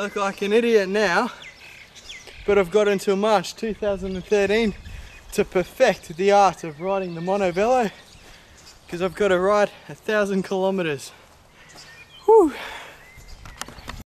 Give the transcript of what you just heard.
look like an idiot now, but I've got until March 2013 to perfect the art of riding the Monovelo, because I've got to ride 1,000 kilometers. Whew.